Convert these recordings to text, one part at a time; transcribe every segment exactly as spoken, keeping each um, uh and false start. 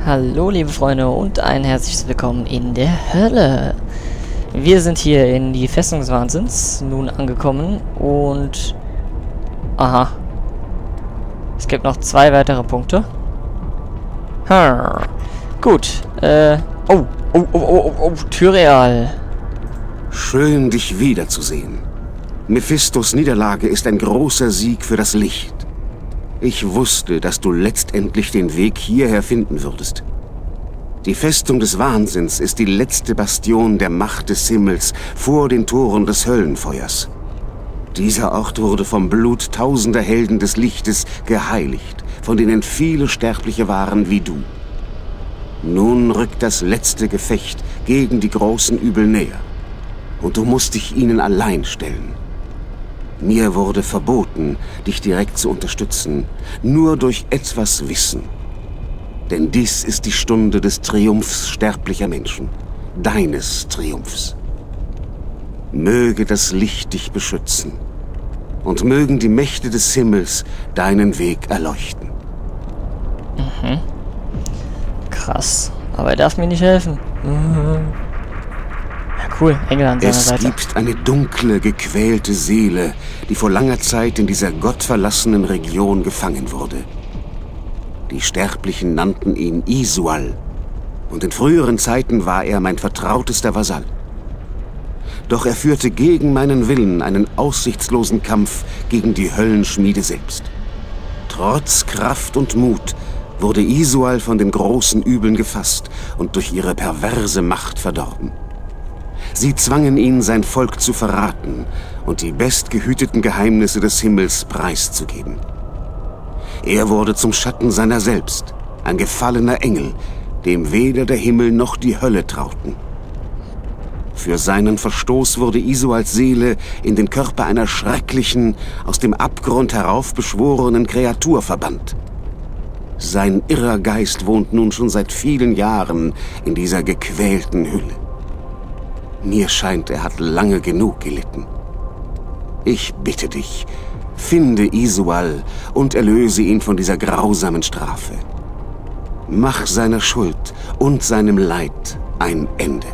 Hallo liebe Freunde und ein herzliches Willkommen in der Hölle. Wir sind hier in die Festung des Wahnsinns nun angekommen und... Aha. Es gibt noch zwei weitere Punkte. Hm. Gut. Äh... Oh, oh, oh, oh, oh, Tyrael. Schön, dich wiederzusehen. Mephistos Niederlage ist ein großer Sieg für das Licht. Ich wusste, dass du letztendlich den Weg hierher finden würdest. Die Festung des Wahnsinns ist die letzte Bastion der Macht des Himmels vor den Toren des Höllenfeuers. Dieser Ort wurde vom Blut tausender Helden des Lichtes geheiligt, von denen viele Sterbliche waren wie du. Nun rückt das letzte Gefecht gegen die großen Übel näher. Und du musst dich ihnen allein stellen. Mir wurde verboten, dich direkt zu unterstützen, nur durch etwas Wissen. Denn dies ist die Stunde des Triumphs sterblicher Menschen, deines Triumphs. Möge das Licht dich beschützen und mögen die Mächte des Himmels deinen Weg erleuchten. Mhm. Krass, aber er darf mir nicht helfen. Mhm. Cool, Engel an seiner Seite. Es gibt eine dunkle, gequälte Seele, die vor langer Zeit in dieser gottverlassenen Region gefangen wurde. Die Sterblichen nannten ihn Isual, und in früheren Zeiten war er mein vertrautester Vasall. Doch er führte gegen meinen Willen einen aussichtslosen Kampf gegen die Höllenschmiede selbst. Trotz Kraft und Mut wurde Isual von den großen Übeln gefasst und durch ihre perverse Macht verdorben. Sie zwangen ihn, sein Volk zu verraten und die bestgehüteten Geheimnisse des Himmels preiszugeben. Er wurde zum Schatten seiner selbst, ein gefallener Engel, dem weder der Himmel noch die Hölle trauten. Für seinen Verstoß wurde Isuals Seele in den Körper einer schrecklichen, aus dem Abgrund heraufbeschworenen Kreatur verbannt. Sein irrer Geist wohnt nun schon seit vielen Jahren in dieser gequälten Hülle. Mir scheint, er hat lange genug gelitten. Ich bitte dich, finde Isual und erlöse ihn von dieser grausamen Strafe. Mach seiner Schuld und seinem Leid ein Ende.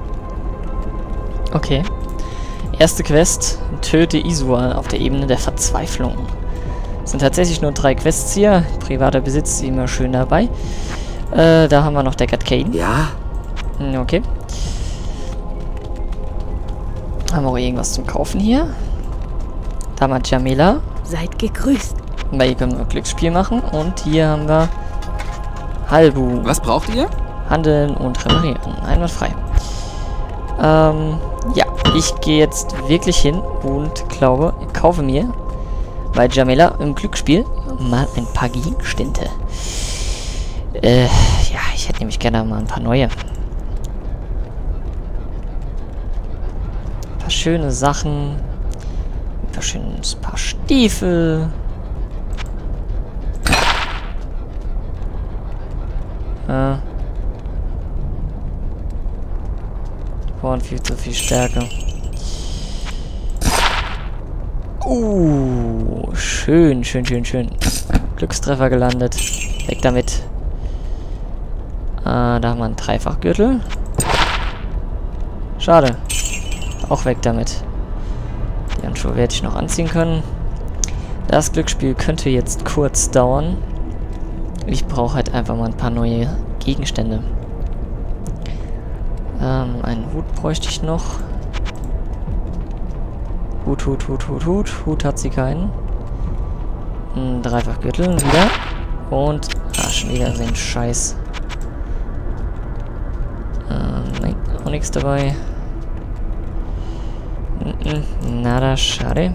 Okay. Erste Quest, töte Isual auf der Ebene der Verzweiflung. Es sind tatsächlich nur drei Quests hier. Privater Besitz ist immer schön dabei. Äh, da haben wir noch Deckard Cain. Ja? Okay. Haben wir auch irgendwas zum Kaufen hier? Da haben wir Jamila. Seid gegrüßt. Bei ihr können wir Glücksspiel machen. Und hier haben wir Halbu. Was braucht ihr? Handeln und reparieren. Einwandfrei. Ähm, ja. Ich gehe jetzt wirklich hin und glaube, kaufe mir bei Jamila im Glücksspiel mal ein paar Gegenstände. Äh, ja, ich hätte nämlich gerne mal ein paar neue. Ein paar schöne Sachen. Ein paar schönes paar Stiefel. Äh. Die brauchen viel zu viel Stärke. Uh, schön, schön, schön, schön. Glückstreffer gelandet. Weg damit. Ah, da haben wir einen Dreifachgürtel. Schade. Auch weg damit. Die Handschuhe werde ich noch anziehen können. Das Glücksspiel könnte jetzt kurz dauern. Ich brauche halt einfach mal ein paar neue Gegenstände. Ähm, einen Hut bräuchte ich noch. Hut, Hut, Hut, Hut, Hut. Hut hat sie keinen. Ein Dreifachgürtel wieder. Und, ah, schon wieder so ein Scheiß. Ähm, nein, auch nichts dabei. Nada, schade.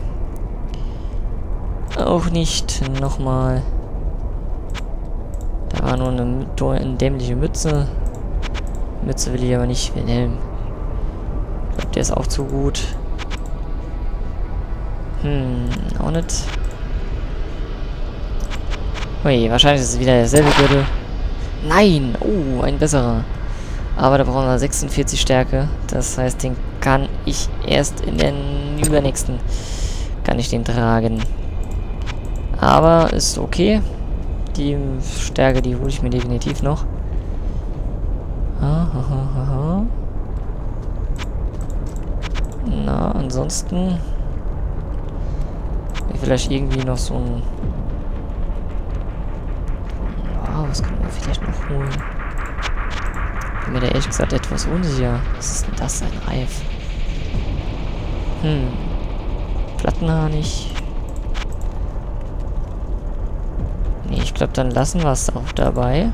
Auch nicht. Nochmal. Da war nur eine, eine dämliche Mütze. Mütze will ich aber nicht. Den Helm. Ich glaube, der ist auch zu gut. Hm, auch nicht. Ui, wahrscheinlich ist es wieder derselbe Gürtel. Nein! Oh, ein besserer. Aber da brauchen wir sechsundvierzig Stärke. Das heißt, den kann ich erst in den übernächsten... Kann ich den tragen. Aber ist okay. Die Stärke, die hole ich mir definitiv noch. Aha. Na, ansonsten... Vielleicht irgendwie noch so ein... Ja, was können wir vielleicht noch holen? Bin mir da ehrlich gesagt etwas unsicher. Was ist denn das? Ein Reif? Hm. Plattenharnig. Nee, ich glaube, dann lassen wir es auch dabei.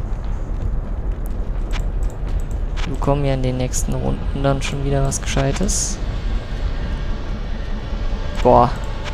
Wir bekommen ja in den nächsten Runden dann schon wieder was Gescheites. Boah.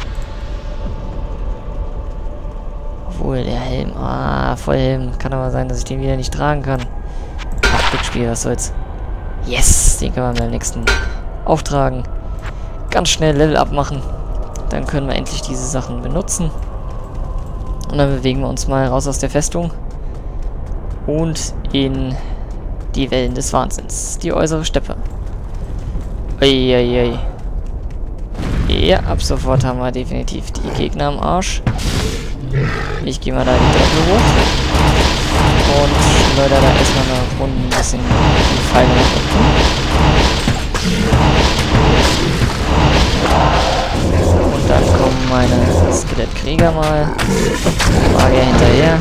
Obwohl, der Helm. Ah, Vollhelm. Kann aber sein, dass ich den wieder nicht tragen kann. Ach, Glücksspiel, was soll's. Yes! Den können wir beim nächsten auftragen. Ganz schnell Level abmachen. Dann können wir endlich diese Sachen benutzen. Und dann bewegen wir uns mal raus aus der Festung. Und in die Wellen des Wahnsinns. Die äußere Steppe. Uiuiui. Ja, ab sofort haben wir definitiv die Gegner am Arsch. Ich gehe mal da die Treppe hoch. Und schleudere da erstmal eine Runde ein bisschen die Pfeile nach unten. Und dann kommen meine Skelettkrieger mal. Magier hinterher.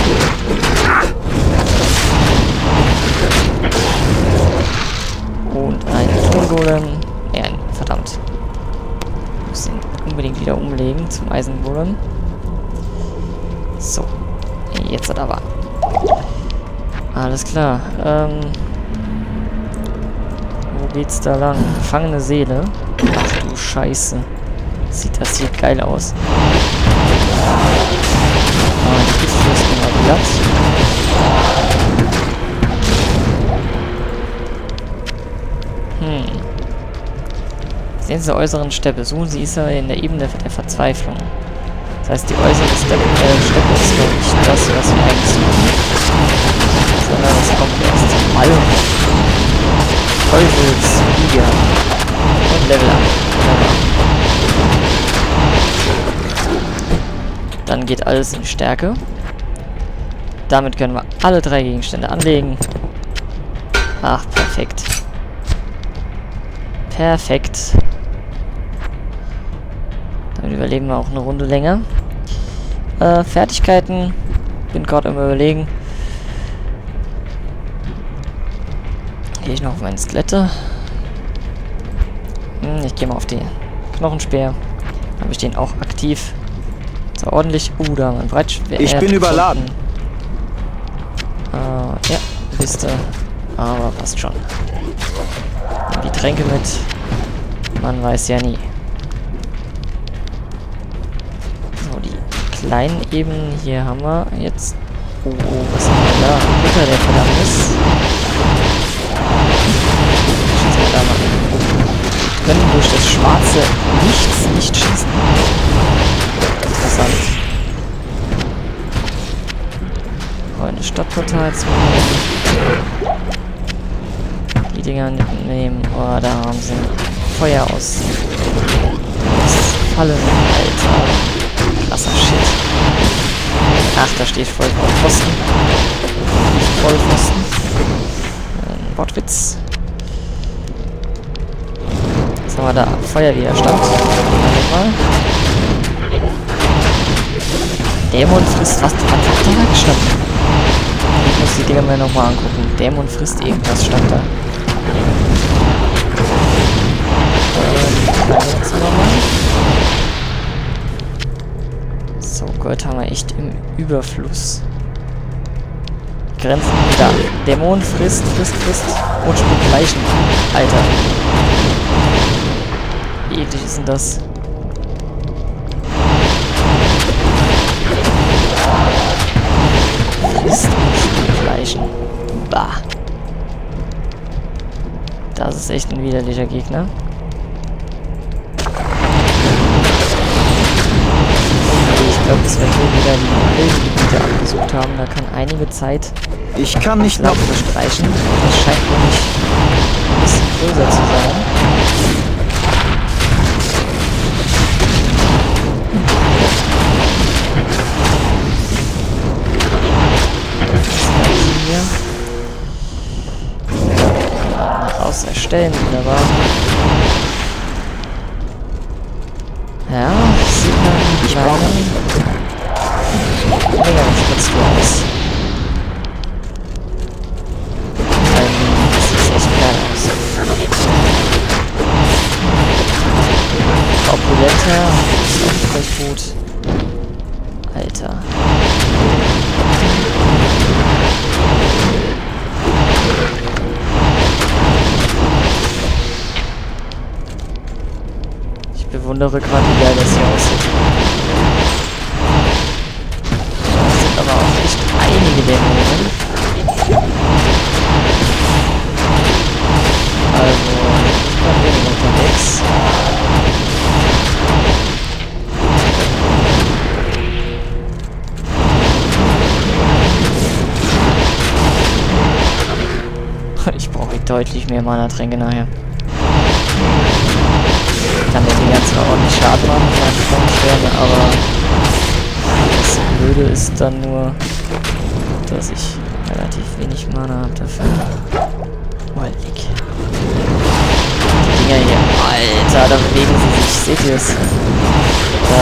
Und ein Tongolem. Ja, verdammt. Ich muss ihn unbedingt wieder umlegen zum Eisengolem. So. Jetzt hat aber. Alles klar. Ähm. Wo geht's da lang? Gefangene Seele. Ach du Scheiße. Sieht das hier geil aus. Ah, die Giftfürsten mal glatt. Hm. Sehen Sie der äußeren Steppe. Suchen Sie Isa in der Ebene der Verzweiflung. Das heißt, die äußere Steppe, äh, Steppe ist noch nicht das, was wir eigentlich suchen. Sondern es kommt erst zum Ball. Teufelsflieger. Und Level up. Dann geht alles in Stärke. Damit können wir alle drei Gegenstände anlegen. Ach, perfekt. Perfekt. Damit überleben wir auch eine Runde länger. Äh, Fertigkeiten. Bin gerade am Überlegen. Gehe ich noch auf meine Skelette. Hm, ich gehe mal auf die Knochenspeer. Habe ich den auch aktiv. So ordentlich. Uh, da haben wir ein Breitschwert. Ich bin überladen. Äh, ja, Liste. Aber passt schon. Nimm die Tränke mit. Man weiß ja nie. So, die kleinen Ebenen hier haben wir jetzt. Oh, oh, was haben wir da? Ritter der Verdammnis. Schießen wir da mal. Wir können durch das schwarze Nichts nicht schießen. Interessant. Eine Stadtportal zu die Dinger nehmen. Oh, da haben sie Feuer aus. Das Fallen, Alter. Krasser Shit. Ach, da steht voll Pfosten. Nicht Vollpfosten. Ein Wortwitz. Was haben wir da? Feuerwiderstand. Mal. Dämon frisst was? Was hat der da gestanden? Ich muss die Dinger mir nochmal angucken. Dämon frisst irgendwas, stand da. So, Gold haben wir echt im Überfluss. Grenzen. Da. Dämon frisst, frisst, frisst. Und spuckt Leichen. Alter. Wie eklig ist denn das? Frisst und spuckt Leichen. Bah. Das ist echt ein widerlicher Gegner. Ich glaube, dass wir hier wieder die Wildgebiete abgesucht haben. Da kann einige Zeit ich kann nicht noch bestreichen. Das scheint nämlich ein bisschen größer zu sein. erstellen. Wunderbar. Ja, sieht nach kleinen längeren Spritztour aus. Das sieht echt geil aus. Opulenter ist auch recht gut. Alter. Ich bewundere gerade, wie geil das hier aussieht. Das sind aber auch echt einige Dämonen. Also, ich bin wenig unterwegs. Ich brauche deutlich mehr Mana-Tränke nachher. Ich kann mir die ganze ordentlich Schaden machen, meine Sterne, aber das Blöde ist dann nur, dass ich relativ wenig Mana habe dafür. Wollig. Die Dinger hier. Alter, da bewegen sie sich. Seht ihr es? Da,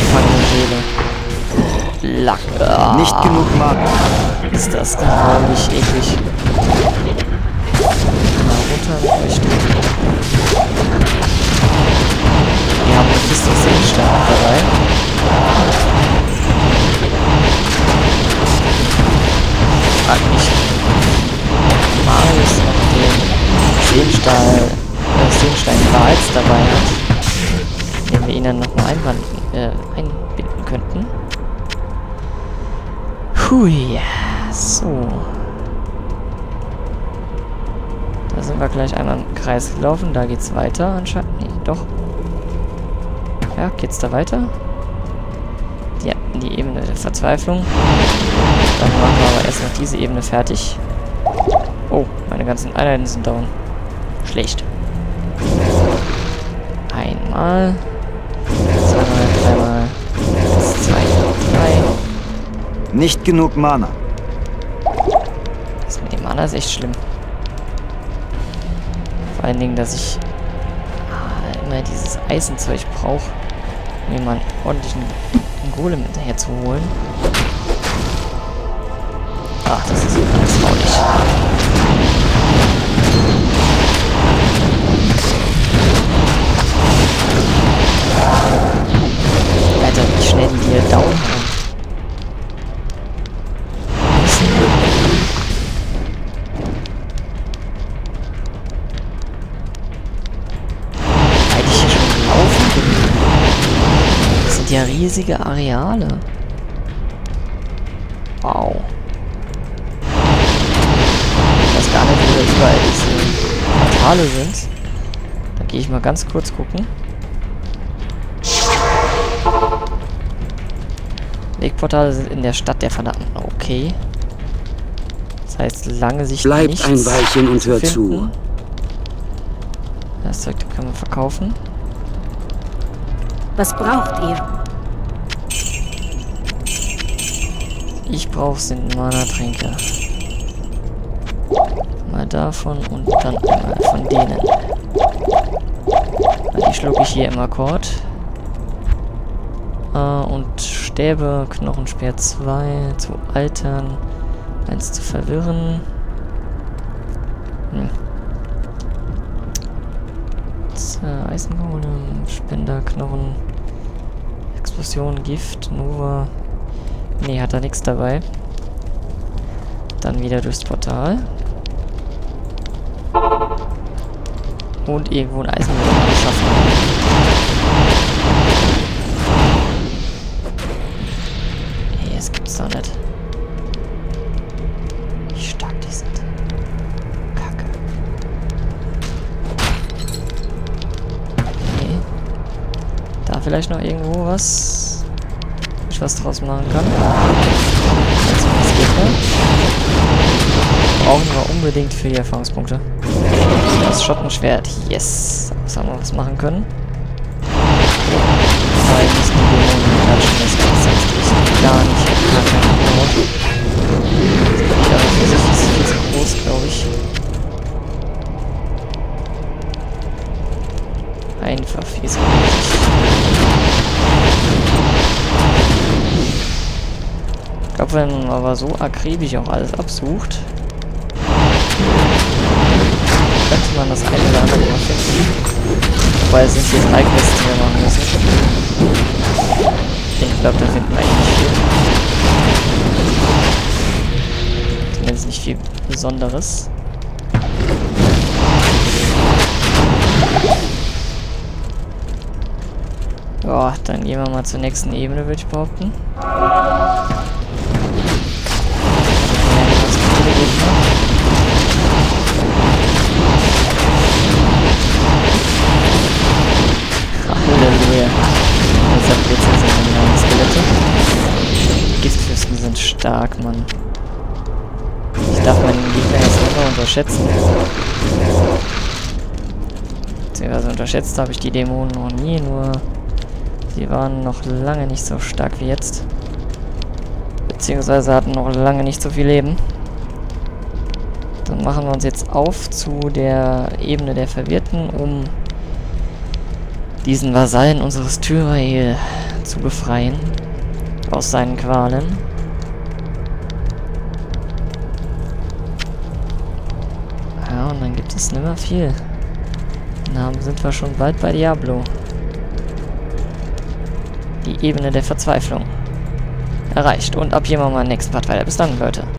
die gefangene Seele. Lack. Ah, nicht genug Mana. Ist das unglaublich eklig. Mal runter mit euch. Wir haben eine Kiste Seelenstein dabei. Frag mich. Marius noch den Seelenstein, äh, Seelenstein-Wals dabei hat, den wir ihn dann nochmal einbinden, äh, einbinden könnten. Hui, so. Da sind wir gleich einmal im Kreis gelaufen. Da geht's weiter anscheinend. Nee, doch. Ja, geht's da weiter? Ja, in die Ebene der Verzweiflung. Dann machen wir aber erst noch diese Ebene fertig. Oh, meine ganzen Einheiten sind down. Schlecht. Einmal. Zweimal, dreimal. Zwei, drei. Nicht genug Mana. Das mit dem Mana ist echt schlimm. Vor allen Dingen, dass ich ah, immer dieses Eisenzeug brauche, um mir mal einen ordentlichen Golem hinterher zu holen. Ach, das ist ganz traurig. Alter, wie schnell die hier down haben. Ja, riesige Areale. Wow. Ich weiß gar nicht, wo da überall diese Portale sind. Da gehe ich mal ganz kurz gucken. Wegportale sind in der Stadt der Verdammten. Okay. Das heißt, lange Sicht Bleibt nichts ein Weilchen und hört finden. zu. Das Zeug kann man verkaufen. Was braucht ihr? Ich brauche sind Mana-Tränke. Mal davon und dann einmal von denen. Die schlucke ich hier im Akkord. Äh, und Stäbe, Knochenspeer zwei, zu altern, eins zu verwirren. Hm. Äh, Eisengolem, Spender, Knochen, Explosion, Gift, Nova. Nee, hat er nichts dabei. Dann wieder durchs Portal. Und irgendwo ein Eisengolem schaffen. Nee, das gibt's doch nicht. Wie stark die sind. Kacke. Okay. Da vielleicht noch irgendwo was, wo ich was draus machen kann. Also, das geht noch. Brauchen wir unbedingt für die Erfahrungspunkte. Das Schottenschwert. Yes. Was haben wir was machen können? Weil müssen die Dämonen klatschen. Das geht sonst echt gar nicht. Gar keine Antwort. Das ist aber für sich ist viel zu groß, glaube ich. glaube, wenn man aber so akribisch auch alles absucht, könnte man das eine oder andere mal finden. Wobei es sind hier drei Quests, die wir machen müssen. Ich glaube, da finden wir eigentlich nicht viel. Zumindest nicht viel Besonderes. Ja, dann gehen wir mal zur nächsten Ebene, würde ich behaupten. Ja, ganz viele Gegner. Halleluja. Das hat jetzt also eine Skelette. Giftfürsten sind stark, Mann. Ich darf meinen Gegner jetzt immer unterschätzen. Beziehungsweise unterschätzt habe ich die Dämonen noch nie, nur sie waren noch lange nicht so stark wie jetzt. Beziehungsweise hatten noch lange nicht so viel Leben. Dann machen wir uns jetzt auf zu der Ebene der Verwirrten, um diesen Vasallen unseres Tyrael zu befreien aus seinen Qualen. Ja, und dann gibt es nicht mehr viel. Dann sind wir schon bald bei Diablo. Die Ebene der Verzweiflung erreicht. Und ab hier machen wir im nächsten Part weiter. Bis dann, Leute.